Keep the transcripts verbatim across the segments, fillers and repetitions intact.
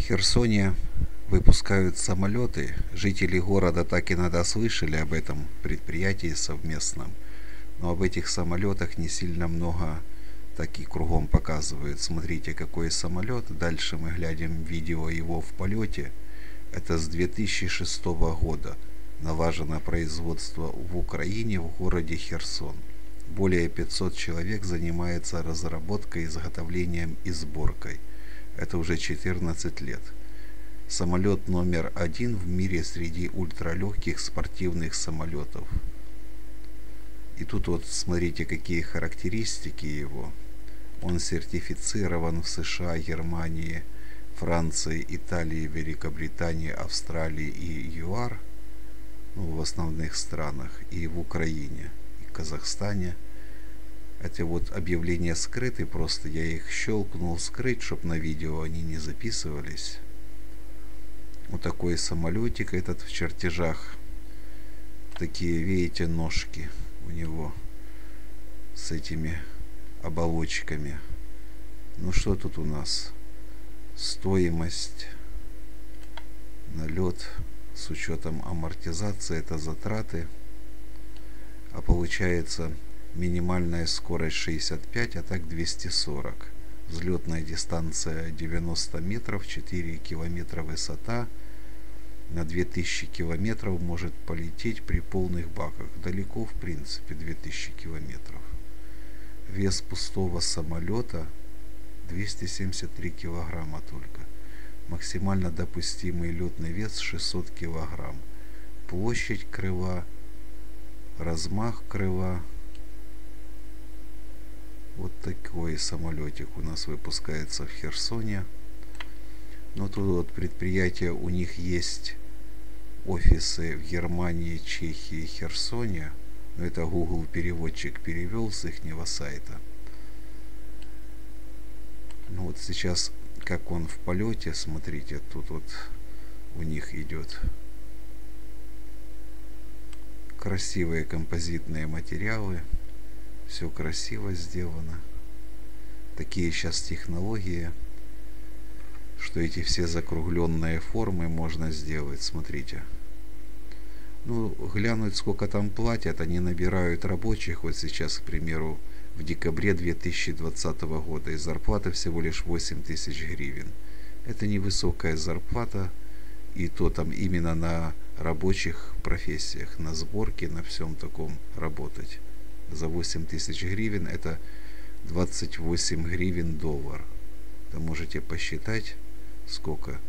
Херсоне выпускают самолеты. Жители города так и надо слышали об этом предприятии совместном. Но об этих самолетах не сильно много так и кругом показывают. Смотрите, какой самолет. Дальше мы глядим видео его в полете. Это с две тысячи шестого года. Налажено производство в Украине, в городе Херсон. Более пятисот человек занимается разработкой, изготовлением и сборкой. Это уже четырнадцать лет. Самолет номер один в мире среди ультралегких спортивных самолетов. И тут вот смотрите, какие характеристики его. Он сертифицирован в США, Германии, Франции, Италии, Великобритании, Австралии и ЮАР, ну, в основных странах, и в Украине, и в Казахстане. Эти вот объявления скрыты, просто я их щелкнул скрыть, чтобы на видео они не записывались. Вот такой самолетик этот в чертежах. Такие, видите, ножки у него с этими оболочками. Ну что тут у нас? Стоимость, налет с учетом амортизации, это затраты. А получается минимальная скорость шестьдесят пять, а так двести сорок. Взлетная дистанция девяносто метров, четыре километра высота. На две тысячи километров может полететь при полных баках. Далеко, в принципе, две тысячи километров. Вес пустого самолета двести семьдесят три килограмма только. Максимально допустимый летный вес шестьсот килограмм. Площадь крыла, размах крыла. Вот такой самолетик у нас выпускается в Херсоне. Но тут вот предприятия, у них есть офисы в Германии, Чехии, Херсоне. Но это Google переводчик перевел с ихнего сайта. Ну вот сейчас, как он в полете, смотрите, тут вот у них идет красивые композитные материалы. Все красиво сделано. Такие сейчас технологии, что эти все закругленные формы можно сделать. Смотрите. Ну, глянуть, сколько там платят. Они набирают рабочих. Вот сейчас, к примеру, в декабре две тысячи двадцатого года. И зарплата всего лишь восемь тысяч гривен. Это невысокая зарплата. И то там именно на рабочих профессиях, на сборке, на всем таком работать. За восемь тысяч гривен это двадцать восемь гривен доллар. Да можете посчитать, сколько.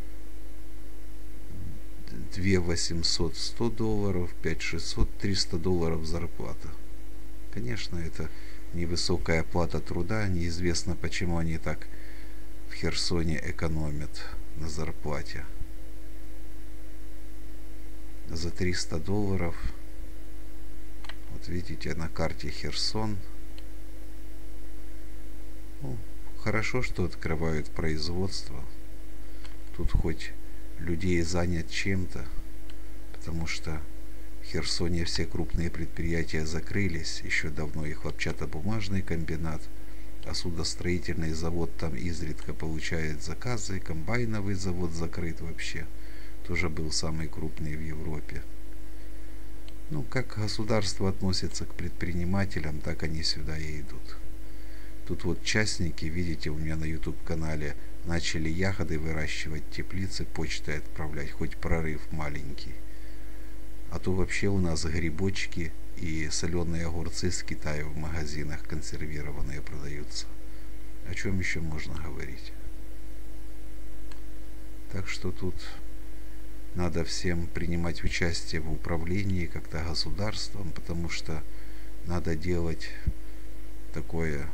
две восемьсот сто долларов, пять шестьсот триста долларов зарплата. Конечно, это невысокая оплата труда. Неизвестно, почему они так в Херсоне экономят на зарплате. За триста долларов. Вот видите, на карте Херсон. Ну, хорошо, что открывают производство. Тут хоть людей занят чем-то, потому что в Херсоне все крупные предприятия закрылись. Еще давно и хлопчатобумажный комбинат, а судостроительный завод там изредка получает заказы. Комбайновый завод закрыт вообще. Тоже был самый крупный в Европе. Ну, как государство относится к предпринимателям, так они сюда и идут. Тут вот частники, видите, у меня на YouTube-канале начали ягоды выращивать, теплицы почтой отправлять, хоть прорыв маленький. А то вообще у нас грибочки и соленые огурцы с Китая в магазинах консервированные продаются. О чем еще можно говорить? Так что тут надо всем принимать участие в управлении как-то государством, потому что надо делать такое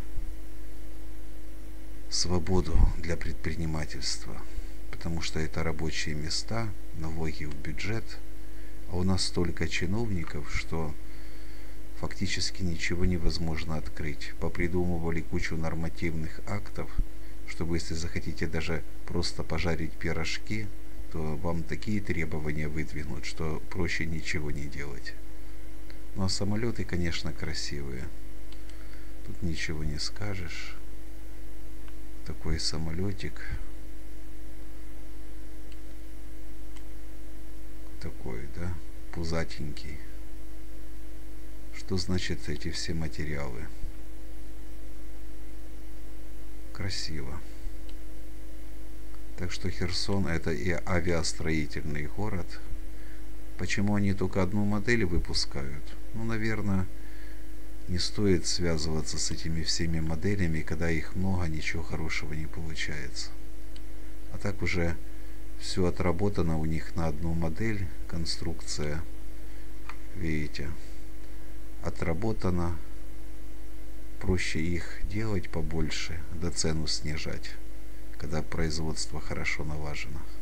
свободу для предпринимательства, потому что это рабочие места, налоги в бюджет, а у нас столько чиновников, что фактически ничего невозможно открыть. Попридумывали кучу нормативных актов, чтобы, если захотите даже просто пожарить пирожки, то вам такие требования выдвинут, что проще ничего не делать. Ну а самолеты, конечно, красивые. Тут ничего не скажешь. Такой самолетик. такой, да, пузатенький. Что значит эти все материалы? Красиво. Так что Херсон — это и авиастроительный город. Почему они только одну модель выпускают? Ну, наверное, не стоит связываться с этими всеми моделями, когда их много, ничего хорошего не получается. А так уже все отработано у них на одну модель, конструкция, видите, отработана. Проще их делать побольше, да цену снижать, когда производство хорошо налажено.